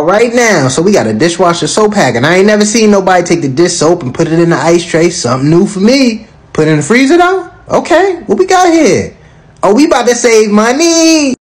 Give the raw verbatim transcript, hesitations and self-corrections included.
right now. So we got a dishwasher soap pack, and I ain't never seen nobody take the dish soap and put it in the ice tray. Something new for me. Put it in the freezer though? Okay, what we got here? Oh, we about to save money.